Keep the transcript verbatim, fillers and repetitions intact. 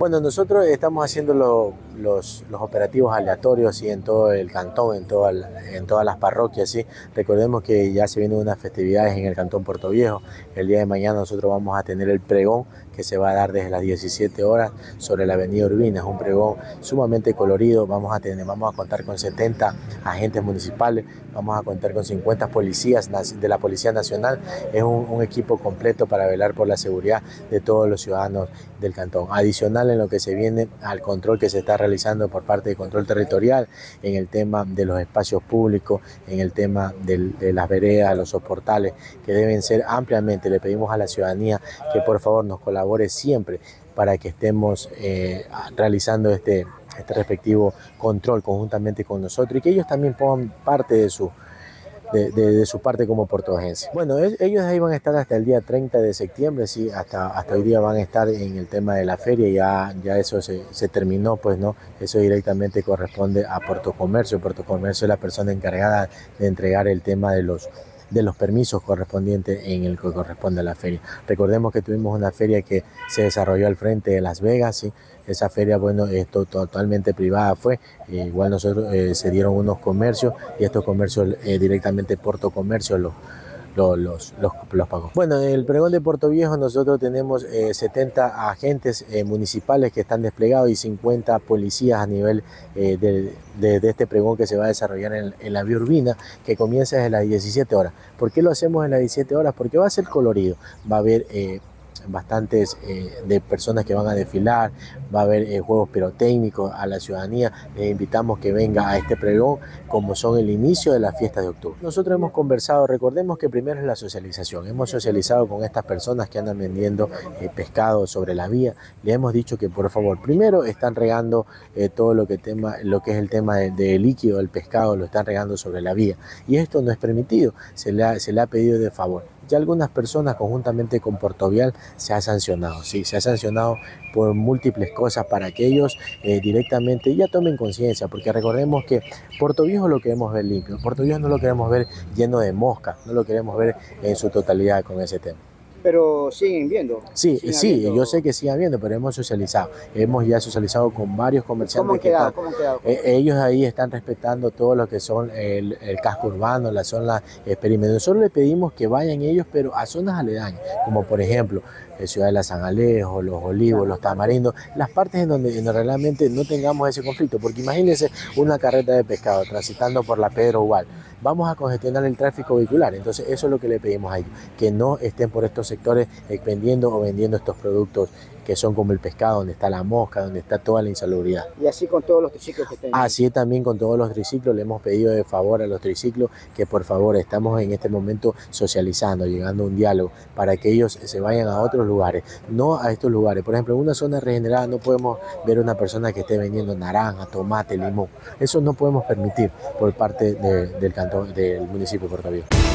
Bueno, nosotros estamos haciendo lo- los, los operativos aleatorios ¿sí? En todo el cantón, en, toda la- en todas las parroquias. ¿Sí? Recordemos que ya se vienen unas festividades en el cantón Puerto Viejo. El día de mañana nosotros vamos a tener el pregón que se va a dar desde las diecisiete horas sobre la avenida Urbina. Es un pregón sumamente colorido. Vamos a, tener, vamos a contar con setenta agentes municipales, vamos a contar con cincuenta policías de la Policía Nacional. Es un, un equipo completo para velar por la seguridad de todos los ciudadanos del cantón. Adicional en lo que se viene al control que se está realizando por parte de control territorial, en el tema de los espacios públicos, en el tema del, de las veredas, los soportales, que deben ser ampliamente. Le pedimos a la ciudadanía que por favor nos colabore siempre para que estemos eh, realizando este, este respectivo control conjuntamente con nosotros y que ellos también pongan parte de su De, de, de su parte como portuagense. Bueno, es, ellos ahí van a estar hasta el día treinta de septiembre, sí, hasta, hasta hoy día van a estar en el tema de la feria, ya, ya eso se, se terminó, pues no, eso directamente corresponde a Puerto Comercio. Puerto Comercio es la persona encargada de entregar el tema de los de los permisos correspondientes en el que corresponde a la feria. Recordemos que tuvimos una feria que se desarrolló al frente de Las Vegas, ¿sí? Esa feria, bueno, esto totalmente privada fue, eh, igual nosotros eh, se dieron unos comercios y estos comercios eh, directamente Puerto Comercio los Los, los, los, los pagó. Bueno, en el pregón de Puerto Viejo nosotros tenemos eh, setenta agentes eh, municipales que están desplegados y cincuenta policías a nivel eh, de, de, de este pregón que se va a desarrollar en, en la vía urbina, que comienza desde las diecisiete horas. ¿Por qué lo hacemos en las diecisiete horas? Porque va a ser colorido, va a haber eh, bastantes eh, de personas que van a desfilar, va a haber eh, juegos pirotécnicos a la ciudadanía. Les invitamos que venga a este pregón como son el inicio de las fiestas de octubre. Nosotros hemos conversado, recordemos que primero es la socialización, hemos socializado con estas personas que andan vendiendo eh, pescado sobre la vía, le hemos dicho que por favor, primero están regando eh, todo lo que, tema, lo que es el tema de, de líquido del pescado, lo están regando sobre la vía y esto no es permitido, se le ha, se le ha pedido de favor. Ya algunas personas conjuntamente con Puerto Vial se ha sancionado, sí, se ha sancionado por múltiples cosas para que ellos eh, directamente ya tomen conciencia, porque recordemos que Puerto Viejo lo queremos ver limpio, Puerto Viejo no lo queremos ver lleno de moscas, no lo queremos ver en su totalidad con ese tema. Pero siguen viendo. Sí, siguen sí, habiendo... yo sé que siguen viendo, pero hemos socializado. Hemos ya socializado con varios comerciantes. ¿Cómo han que quedado? están, ¿Cómo han quedado? eh, ellos ahí están respetando todo lo que son el, el casco urbano, la zona experimental. Nosotros le pedimos que vayan ellos, pero a zonas aledañas, como por ejemplo eh, Ciudad de la San Alejo, Los Olivos, Los Tamarindos, las partes en donde, en donde realmente no tengamos ese conflicto, porque imagínense una carreta de pescado transitando por la Pedro Ubal. Vamos a congestionar el tráfico vehicular, entonces eso es lo que le pedimos a ellos, que no estén por estos sectores vendiendo o vendiendo estos productos que son como el pescado, donde está la mosca, donde está toda la insalubridad. Y así con todos los triciclos que tienen. Así también con todos los triciclos, le hemos pedido de favor a los triciclos que por favor estamos en este momento socializando, llegando a un diálogo para que ellos se vayan a otros lugares, no a estos lugares. Por ejemplo, en una zona regenerada no podemos ver una persona que esté vendiendo naranja, tomate, limón. Eso no podemos permitir por parte de, del cantón, del municipio de Puerto Viejo.